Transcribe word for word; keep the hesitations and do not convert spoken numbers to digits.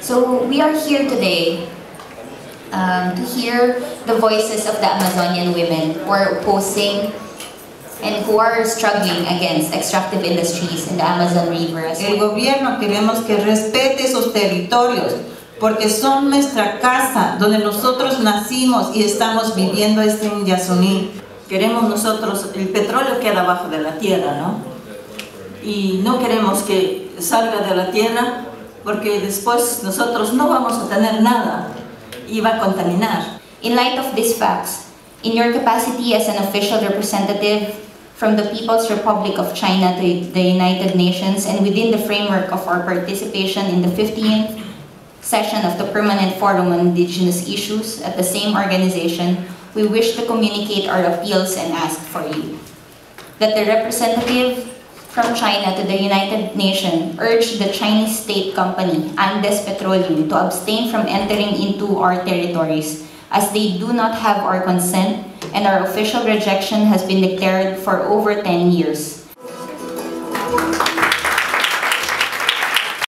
So we are here today um, to hear the voices of the Amazonian women who are opposing and who are struggling against extractive industries in the Amazon River. El gobierno queremos que respete esos territorios porque son nuestra casa donde nosotros nacimos y estamos viviendo este Yasuní. Queremos nosotros, el petróleo queda abajo de la tierra, ¿no? Y no queremos que salga de la tierra porque después nosotros no vamos a tener nada y va a contaminar. In light of these facts, in your capacity as an official representative from the People's Republic of China to the United Nations and within the framework of our participation in the fifteenth session of the Permanent Forum on Indigenous Issues at the same organization, we wish to communicate our appeals and ask for you that the representative from China to the United Nations urge the Chinese state company Andes Petroleum to abstain from entering into our territories as they do not have our consent and our official rejection has been declared for over ten years.